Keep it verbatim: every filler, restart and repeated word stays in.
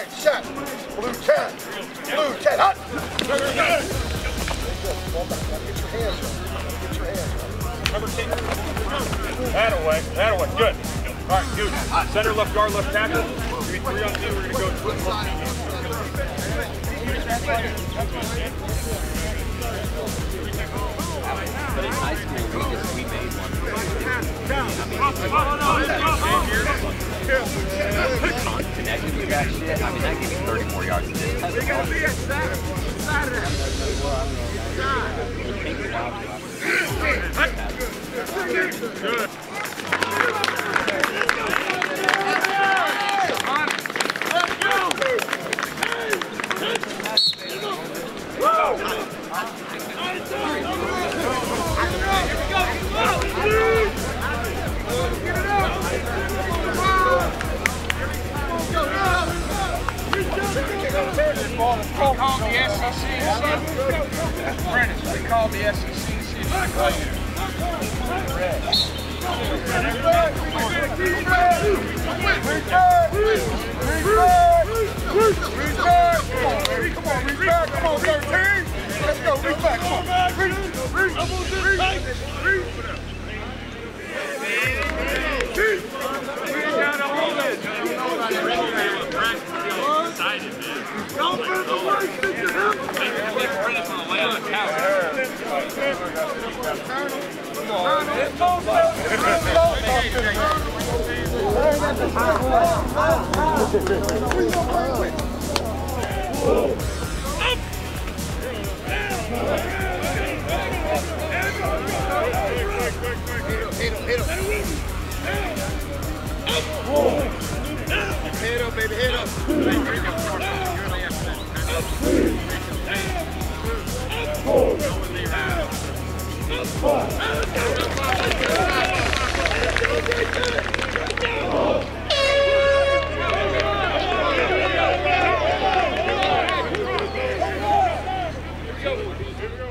Set. Blue ten. Blue ten. Hot. Get your hands up. Get your hands up. Number ten. That away. That away. Good. All right, good. Center, left guard, left tackle. Three, three on two. We're going to go flip flop. But in high school, we just we made one. Connected with that shit. I mean, that gave me thirty more yards than this. They're gonna be a sack. Good. We called the S E C and see Prentice, we called the S E C and see if you play there. Come on, reach back, come on, thirteen. Let's go, reach back, come on. Reach, reach, reach, reach. Down to hold it. Excited, man. Don't put the right stick to him. Make Prentice on the way on the couch. Come on. Let's go, Hit him, hit him. Hit him, baby, hit him. Here we go.